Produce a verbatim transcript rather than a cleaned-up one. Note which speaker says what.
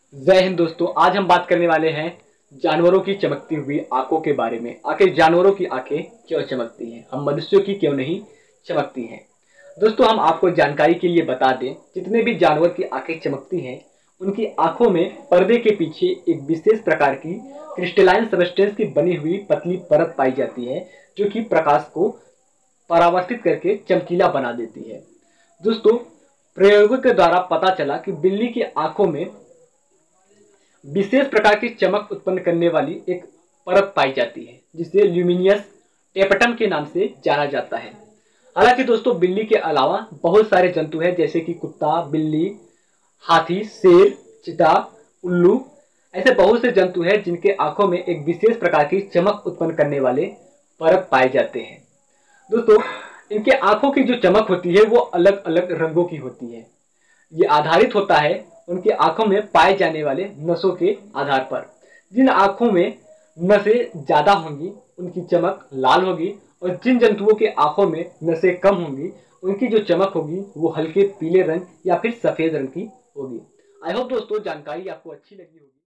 Speaker 1: जय हिंद दोस्तों। आज हम बात करने वाले हैं जानवरों की चमकती हुई आंखों के बारे में। आखिर जानवरों की आंखें क्यों चमकती हैं, हम मनुष्यों की क्यों नहीं चमकती हैं। दोस्तों, हम आपको जानकारी के लिए बता दें, जितने भी जानवर की आंखें चमकती हैं उनकी आंखों में पर्दे के पीछे एक विशेष प्रकार की क्रिस्टलाइन सबस्टेंस की बनी हुई पतली परत पाई जाती है, जो कि प्रकाश को परावर्तित करके चमकीला बना देती है। दोस्तों, प्रयोगों के द्वारा पता चला कि बिल्ली की आंखों में विशेष प्रकार की चमक उत्पन्न करने वाली एक परत पाई जाती है, जिसे ल्यूमिनियस टेपटम के नाम से जाना जाता है। हालांकि दोस्तों, बिल्ली के अलावा बहुत सारे जंतु हैं, जैसे कि कुत्ता, बिल्ली, हाथी, शेर, चीता, उल्लू, ऐसे बहुत से जंतु हैं जिनके आंखों में एक विशेष प्रकार की चमक उत्पन्न करने वाले परत पाए जाते हैं। दोस्तों, इनके आंखों की जो चमक होती है वो अलग अलग रंगों की होती है। ये आधारित होता है उनकी आंखों में पाए जाने वाले नसों के आधार पर। जिन आंखों में नसें ज्यादा होंगी उनकी चमक लाल होगी, और जिन जंतुओं के आंखों में नसें कम होंगी उनकी जो चमक होगी वो हल्के पीले रंग या फिर सफेद रंग की होगी। आई होप दोस्तों जानकारी आपको अच्छी लगी होगी।